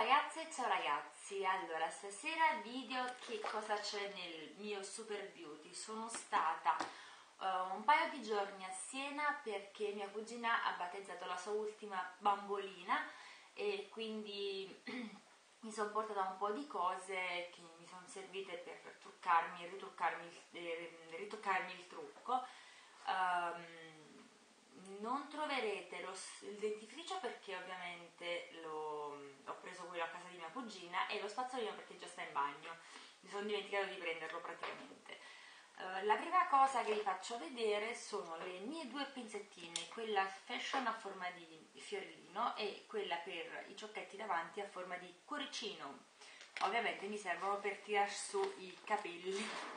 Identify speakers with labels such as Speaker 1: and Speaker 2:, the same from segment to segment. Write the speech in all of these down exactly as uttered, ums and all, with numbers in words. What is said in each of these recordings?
Speaker 1: ragazze e ciao ragazzi, allora stasera video che cosa c'è nel mio Super Beauty. Sono stata uh, un paio di giorni a Siena perché mia cugina ha battezzato la sua ultima bambolina e quindi mi sono portata un po' di cose che mi sono servite per truccarmi e ritruccarmi, eh, ritoccarmi il trucco. Um, non troverete lo, il dentifricio perché ovviamente lo, ho preso quello a casa di mia cugina, e lo spazzolino perché già sta in bagno, mi sono dimenticato di prenderlo praticamente. Uh, la prima cosa che vi faccio vedere sono le mie due pinzettine, quella fashion a forma di fiorino e quella per i ciocchetti davanti a forma di cuoricino. Ovviamente mi servono per tirar su i capelli.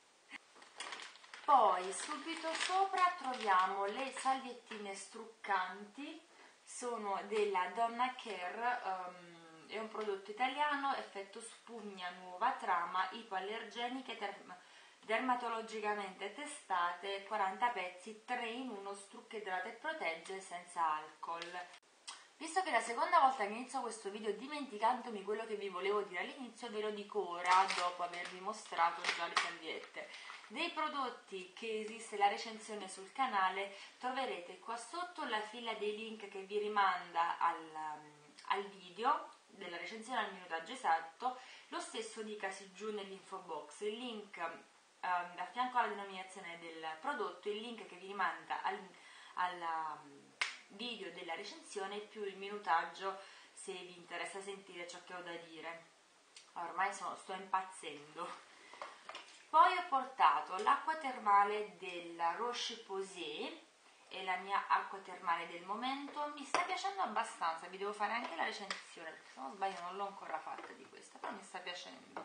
Speaker 1: Poi subito sopra troviamo le salviettine struccanti, sono della Donna Care, um, è un prodotto italiano, effetto spugna, nuova trama, ipoallergeniche, derm dermatologicamente testate, quaranta pezzi, tre in uno, strucca, idrata e protegge senza alcol. Visto che è la seconda volta che inizio questo video dimenticandomi quello che vi volevo dire all'inizio, ve lo dico ora dopo avervi mostrato già le salviette. Dei prodotti che esiste la recensione sul canale troverete qua sotto la fila dei link che vi rimanda al, al video della recensione al minutaggio esatto, lo stesso dicasi giù nell'info box, il link um, a fianco alla denominazione del prodotto, il link che vi rimanda al, alla video della recensione più il minutaggio se vi interessa sentire ciò che ho da dire. Ormai sono, sto impazzendo. Poi ho portato l'acqua termale della Roche-Posay, è la mia acqua termale del momento, mi sta piacendo abbastanza, vi devo fare anche la recensione perché se non sbaglio non l'ho ancora fatta di questa, però mi sta piacendo.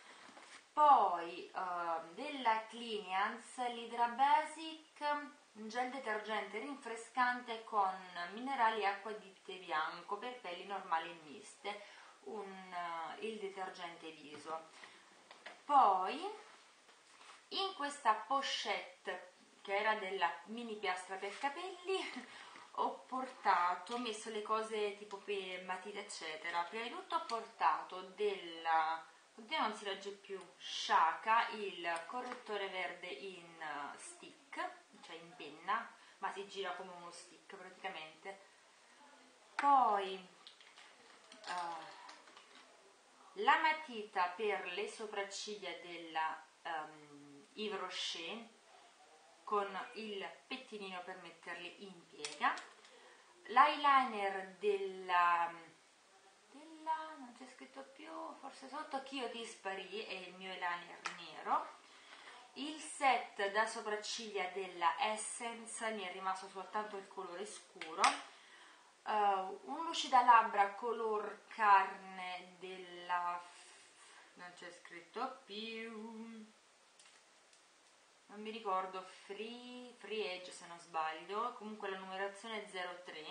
Speaker 1: Poi uh, della Cliniance l'Hydra Basic, un gel detergente rinfrescante con minerali e acqua di tè bianco per pelli normali e miste, un, uh, il detergente viso. Poi in questa pochette che era della mini piastra per capelli ho portato, ho messo le cose tipo per matite eccetera. Prima di tutto ho portato della, oddio non si legge più, Shaka, il correttore verde in stick, cioè in penna, ma si gira come uno stick praticamente. Poi uh, la matita per le sopracciglia della um, Yves Rocher con il pettinino per metterli in piega, l'eyeliner della, della non c'è scritto più, forse sotto, Kyotis Paris, è il mio eyeliner nero, il set da sopracciglia della Essence, mi è rimasto soltanto il colore scuro, uh, un lucidalabbra color carne della, non c'è scritto più, non mi ricordo, free, free Edge se non sbaglio, comunque la numerazione è zero tre.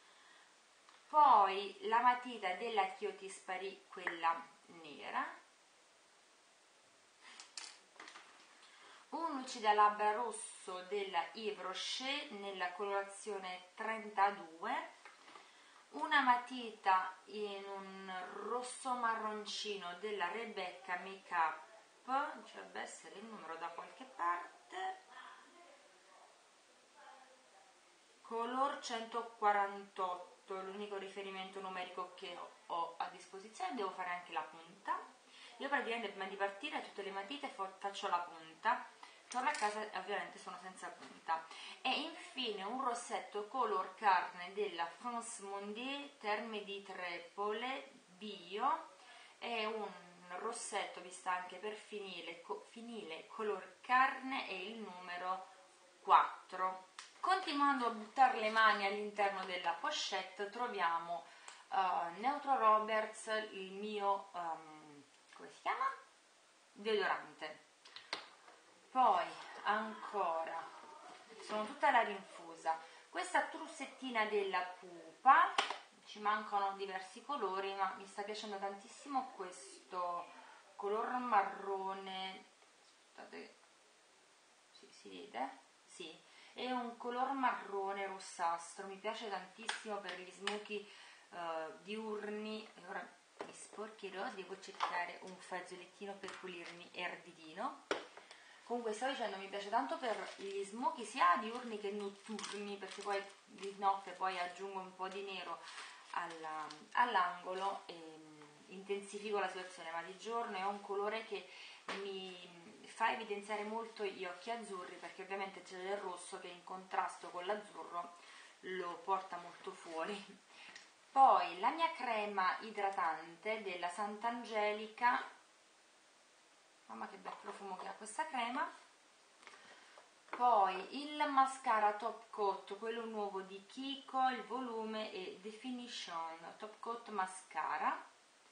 Speaker 1: Poi la matita della Kyotis Paris, quella nera, un lucidalabbra rosso della Yves Rocher nella colorazione trentadue, una matita in un rosso marroncino della Rebecca Makeup, ci dovrebbe essere il numero da qualche parte, color centoquarantotto, l'unico riferimento numerico che ho a disposizione. Devo fare anche la punta. Io praticamente prima di partire tutte le matite faccio la punta, torno a casa e ovviamente sono senza punta. E infine un rossetto color carne della France Mondier Terme di Trepole bio, è un rossetto, vi sta anche per finire, co, finire color carne e il numero quattro. Continuando a buttare le mani all'interno della pochette troviamo uh, Neutro Roberts, il mio um, come si chiama? Deodorante. Poi ancora sono tutta la rinfusa, questa trussettina della Pupa, ci mancano diversi colori ma mi sta piacendo tantissimo questo color marrone, aspettate, sì, si vede? Sì, è un color marrone rossastro, mi piace tantissimo per gli smoky uh, diurni. E ora cercherò, devo cercare un fazzolettino per pulirmi erdidino. Comunque stavo dicendo, mi piace tanto per gli smoky sia diurni che notturni, perché poi di notte poi aggiungo un po' di nero alla, all'angolo e intensifico la situazione, ma di giorno è un colore che mi fa evidenziare molto gli occhi azzurri, perché ovviamente c'è del rosso che in contrasto con l'azzurro lo porta molto fuori. Poi la mia crema idratante della Sant'Angelica, mamma che bel profumo che ha questa crema. Poi il mascara Top Coat, quello nuovo di Kiko, il volume e Definition Top Coat Mascara.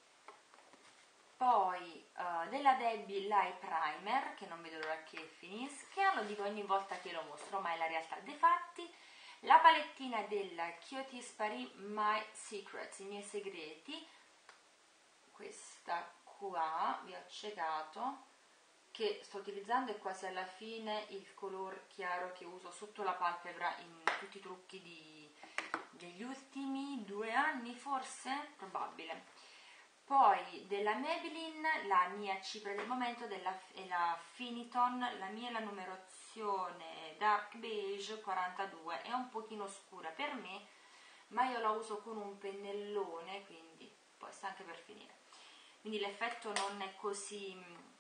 Speaker 1: Poi uh, della Debbie l'Eye Primer, che non vedo l'ora che finisca, lo dico ogni volta che lo mostro, ma è la realtà dei fatti. La palettina della Kietis Paris My Secrets, i miei segreti, questa qua, vi ho accecato, che sto utilizzando, è quasi alla fine il color chiaro che uso sotto la palpebra in tutti i trucchi di, degli ultimi due anni, forse, probabile. Poi della Maybelline, la mia cipria del momento della, è la Finiton, la mia è la numerazione Dark Beige quarantadue, è un pochino scura per me, ma io la uso con un pennellone, quindi poi sta anche per finire. Quindi l'effetto non è così,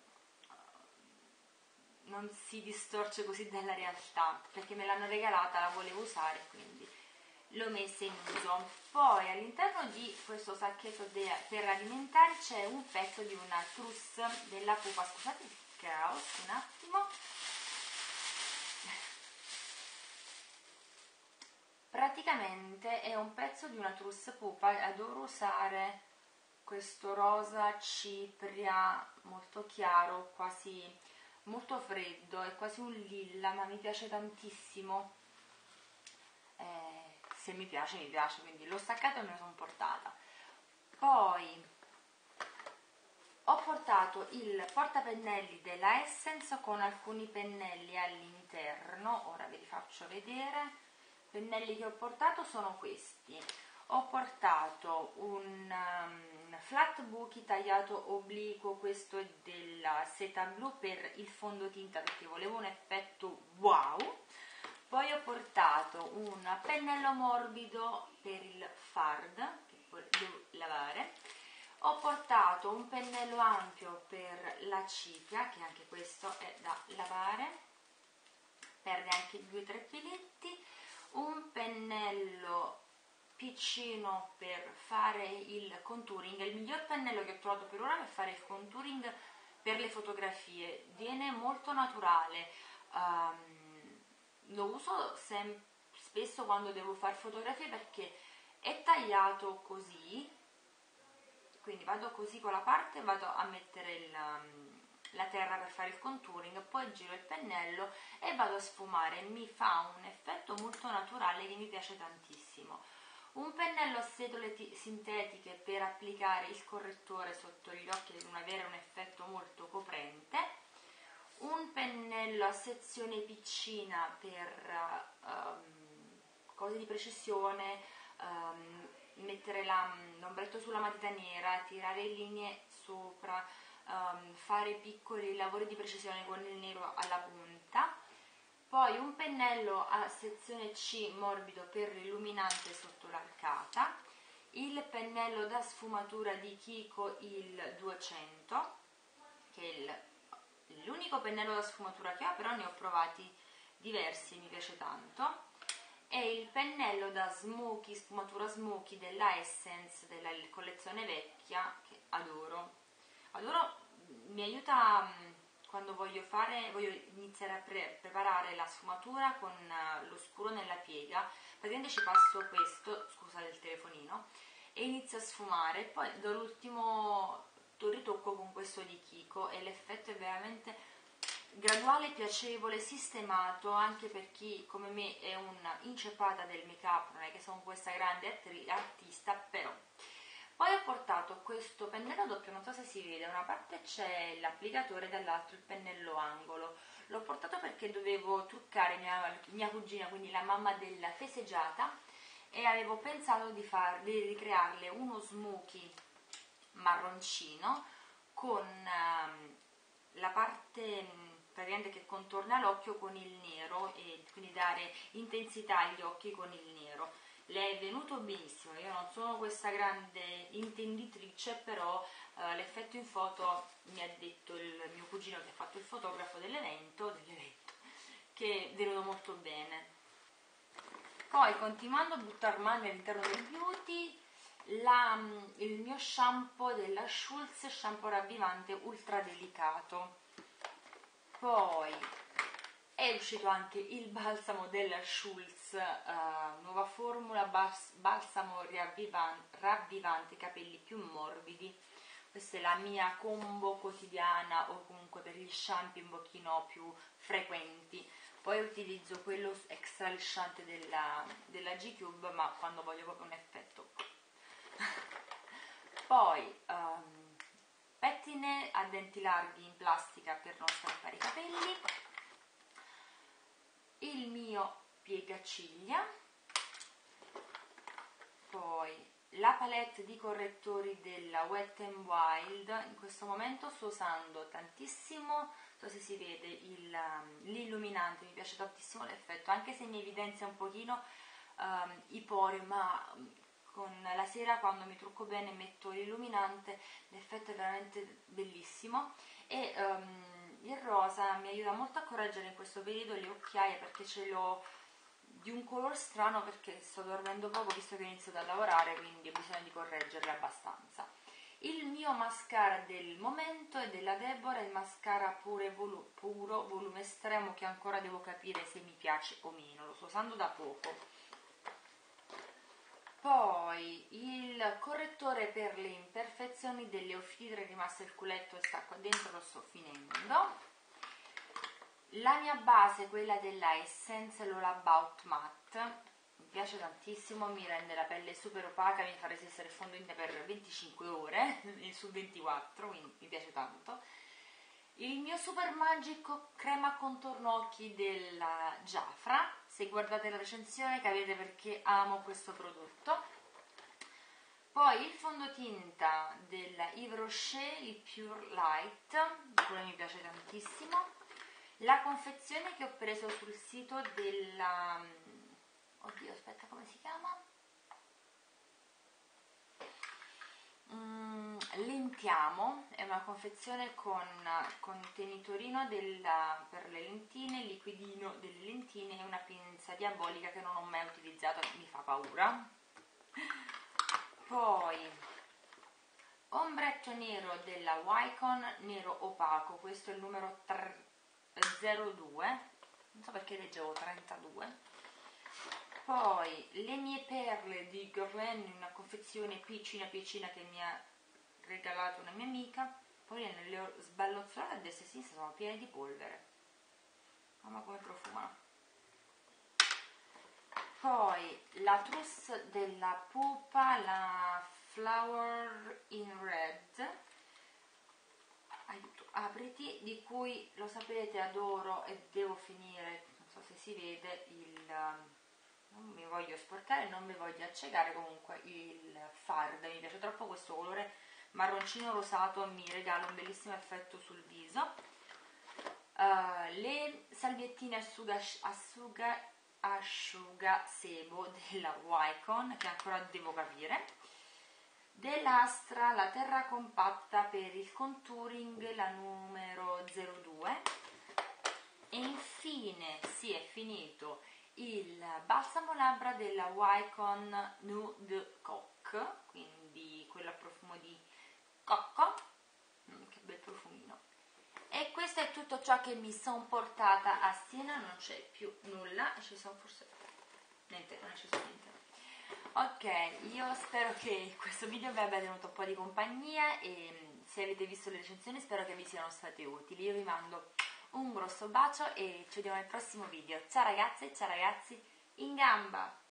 Speaker 1: non si distorce così dalla realtà, perché me l'hanno regalata, la volevo usare, quindi l'ho messa in uso. Poi all'interno di questo sacchetto per alimentari c'è un pezzo di una trousse della pupa, scusate il caos un attimo, praticamente è un pezzo di una trousse pupa. Adoro usare questo rosa cipria molto chiaro, quasi molto freddo, è quasi un lilla, ma mi piace tantissimo. Eh, se mi piace mi piace, quindi l'ho staccato e me lo sono portata. Poi ho portato il portapennelli della Essence con alcuni pennelli all'interno, ora ve li faccio vedere. I pennelli che ho portato sono questi. Ho portato un um, flat buchi tagliato obliquo, questo è della Seta Blu per il fondotinta, perché volevo un effetto wow. Poi ho portato un pennello morbido per il fard, che poi devo lavare. Ho portato un pennello ampio per la cipria, che anche questo è da lavare, perde anche due o tre filetti. Un pennello piccino per fare il contouring, è il miglior pennello che ho trovato per ora per fare il contouring per le fotografie, viene molto naturale. Um, lo uso spesso quando devo fare fotografie perché è tagliato così, quindi vado così con la parte, vado a mettere il, la terra per fare il contouring, poi giro il pennello e vado a sfumare, mi fa un effetto molto naturale che mi piace tantissimo. Un pennello a setole sintetiche per applicare il correttore sotto gli occhi per avere un effetto molto coprente. Un pennello a sezione piccina per um, cose di precisione, um, mettere l'ombretto sulla matita nera, tirare linee sopra, um, fare piccoli lavori di precisione con il nero alla punta. Poi un pennello a sezione C morbido per l'illuminante sotto l'arcata, il pennello da sfumatura di Kiko, il duecento, che è il l'unico pennello da sfumatura che ho, però ne ho provati diversi, mi piace tanto. E il pennello da smoky, sfumatura smoky della Essence, della collezione vecchia, che adoro. Adoro, mi aiuta quando voglio fare, voglio iniziare a pre preparare la sfumatura con lo scuro nella piega. Praticamente ci passo questo, scusate il telefonino, e inizio a sfumare, poi do l'ultimo ritocco con questo di Kiko e l'effetto è veramente graduale, piacevole, sistemato, anche per chi come me è un'inceppata del make up, non è che sono questa grande artista, però. Poi ho portato questo pennello doppio, non so se si vede, da una parte c'è l'applicatore e dall'altro il pennello angolo. L'ho portato perché dovevo truccare mia, mia cugina, quindi la mamma della feseggiata, e avevo pensato di, far, di ricrearle uno smokey marroncino con ehm, la parte praticamente che contorna l'occhio con il nero, e quindi dare intensità agli occhi con il nero. Le è venuto benissimo. Io non sono questa grande intenditrice, però eh, l'effetto in foto mi ha detto il mio cugino, che ha fatto il fotografo dell'evento, dell'evento che è venuto molto bene. Poi, continuando a buttar mani all'interno del beauty, la, il mio shampoo della Schulz, shampoo ravvivante ultra delicato. Poi è uscito anche il balsamo della Schulz, uh, nuova formula, bals balsamo ravvivante, ravvivante capelli più morbidi. Questa è la mia combo quotidiana, o comunque per gli shampoo un pochino più frequenti. Poi utilizzo quello extra lisciante della, della G-Cube, ma quando voglio proprio un effetto. Poi um, pettine a denti larghi in plastica per non strappare i capelli, il mio piegaciglia, poi la palette di correttori della Wet n Wild. In questo momento sto usando tantissimo, non so se si vede, l'illuminante, mi piace tantissimo l'effetto, anche se mi evidenzia un pochino um, i pori, ma con la sera quando mi trucco bene metto l'illuminante, l'effetto è veramente bellissimo. E um, il rosa mi aiuta molto a correggere in questo periodo le occhiaie, perché ce l'ho di un color strano, perché sto dormendo poco visto che ho iniziato a lavorare, quindi ho bisogno di correggerle abbastanza. Il mio mascara del momento è della Deborah, il mascara pure volu puro volume estremo, che ancora devo capire se mi piace o meno, lo sto usando da poco. Poi il correttore per le imperfezioni delle Ophidre, è rimasto il culetto e sta qua dentro, lo sto finendo. La mia base, quella della Essence, l'All Matte, mi piace tantissimo, mi rende la pelle super opaca, mi fa resistere il fondente per venticinque ore su ventiquattro, quindi mi piace tanto. Il mio super magico crema contorno occhi della Jafra, se guardate la recensione capite perché amo questo prodotto. Poi il fondotinta della Yves Rocher, il Pure Light, pure mi piace tantissimo. La confezione che ho preso sul sito della... oddio, aspetta, come si chiama? Mm, Lentiamo, è una confezione con contenitorino della, per le lentine, liquidino delle lentine e una pinza diabolica che non ho mai utilizzato, mi fa paura. Poi ombretto nero della Wycon, nero opaco, questo è il numero zero due, non so perché leggevo trentadue. Poi le mie perle di Guerlain in una confezione piccina piccina che mi ha regalato una mia amica. Poi le ho sballozzolate a destra e a sinistra, sono piene di polvere, mamma come profumano. Poi la trousse della Pupa, la Flower in Red, aiuto, apriti, di cui lo sapete adoro e devo finire, non so se si vede, il, non mi voglio sporcare, non mi voglio accecare, comunque il fard, mi piace troppo questo colore marroncino rosato, mi regala un bellissimo effetto sul viso. Uh, le salviettine asciuga, asciuga, asciuga sebo della Wycon, che ancora devo capire. Dell'Astra la terra compatta per il contouring, la numero zero due. E infine si è finito il balsamo labbra della Wycon Nude Coque, quindi quello a profumo di cocco, mm, che bel profumino. E questo è tutto ciò che mi sono portata a Siena, non c'è più nulla, ci sono forse niente, non c'è niente. Ok, io spero che questo video vi abbia tenuto un po' di compagnia, e se avete visto le recensioni spero che vi siano state utili. Io vi mando un grosso bacio e ci vediamo nel prossimo video. Ciao ragazze, ciao ragazzi, in gamba!